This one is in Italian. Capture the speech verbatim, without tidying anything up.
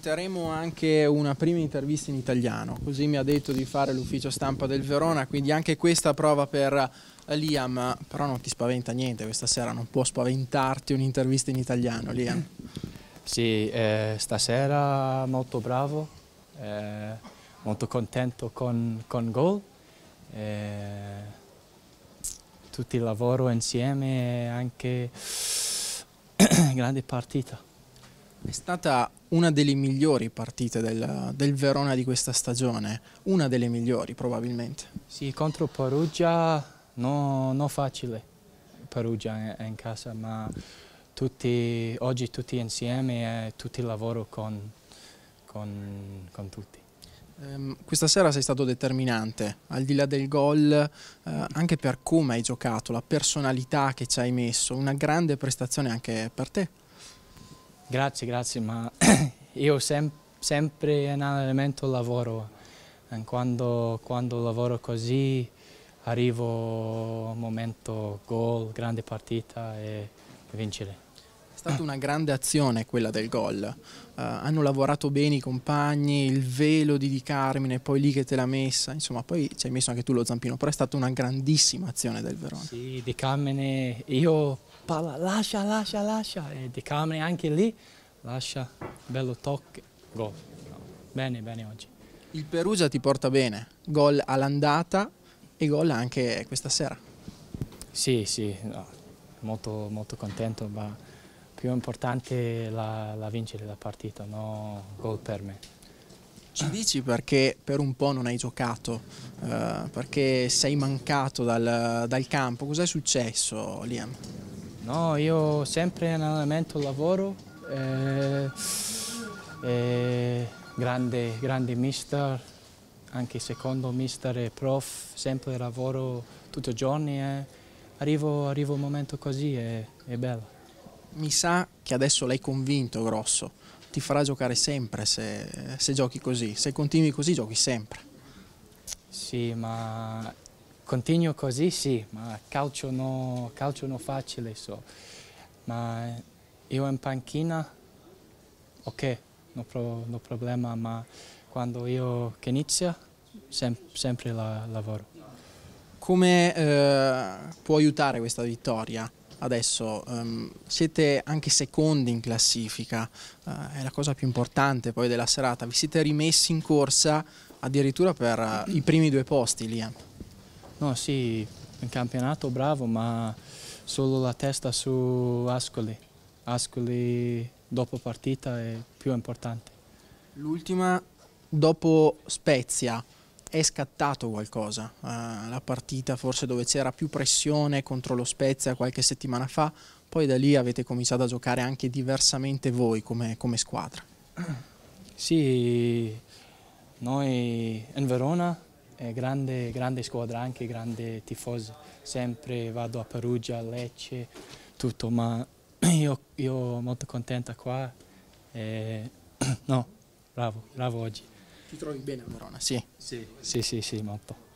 Terremo anche una prima intervista in italiano, così mi ha detto di fare l'ufficio stampa del Verona, quindi anche questa prova per Liam, però non ti spaventa niente questa sera, non può spaventarti un'intervista in italiano, Liam? Sì, eh, stasera molto bravo, eh, molto contento con, con gol, eh, tutti il lavoro insieme e anche grande partita. È stata una delle migliori partite del, del Verona di questa stagione, una delle migliori probabilmente. Sì, contro Perugia no, non facile, Perugia è in casa, ma tutti, oggi tutti insieme e tutti il lavoro con, con, con tutti. Um, questa sera sei stato determinante, al di là del gol, uh, anche per come hai giocato, la personalità che ci hai messo, una grande prestazione anche per te. Grazie, grazie, ma io sem sempre in allenamento lavoro, e quando, quando lavoro così arrivo a un momento gol, grande partita e vincere. È stata una grande azione quella del gol, uh, hanno lavorato bene i compagni, il velo di Di Carmine, poi lì che te l'ha messa, insomma poi ci hai messo anche tu lo zampino, però è stata una grandissima azione del Verona. Sì, Di Carmine, io palla, lascia, lascia, lascia, e Di Carmine anche lì, lascia, bello tocco, gol. Bene, bene oggi. Il Perugia ti porta bene, gol all'andata e gol anche questa sera. Sì, sì, no, molto, molto contento, ma più importante la, la vincere la partita, no gol per me. Ci dici perché per un po' non hai giocato, eh, perché sei mancato dal, dal campo, cos'è successo, Liam? No, io sempre in allenamento lavoro, eh, eh, grande, grande mister, anche secondo mister e prof, sempre lavoro tutti i giorni e arrivo, arrivo a un momento così e è bello. Mi sa che adesso l'hai convinto Grosso, ti farà giocare sempre se, se giochi così, se continui così giochi sempre. Sì, ma continuo così sì, ma calcio no, calcio no facile, so. Ma io in panchina, ok, no, pro, no problema, ma quando io che inizio, sem sempre la, lavoro. Come eh, può aiutare questa vittoria? Adesso um, siete anche secondi in classifica, uh, è la cosa più importante poi della serata, vi siete rimessi in corsa addirittura per uh, i primi due posti, Liam. No, sì, in campionato bravo, ma solo la testa su Ascoli. Ascoli dopo partita è più importante. L'ultima, dopo Spezia, è scattato qualcosa? Uh, la partita forse dove c'era più pressione contro lo Spezia qualche settimana fa, poi da lì avete cominciato a giocare anche diversamente voi come, come squadra. Sì, noi in Verona è grande, grande squadra, anche grande tifosi, sempre vado a Perugia, a Lecce, tutto, ma io, io molto contenta qua e no, bravo, bravo oggi. Ti trovi bene a Verona? Sì. Sì, sì, sì, sì, molto.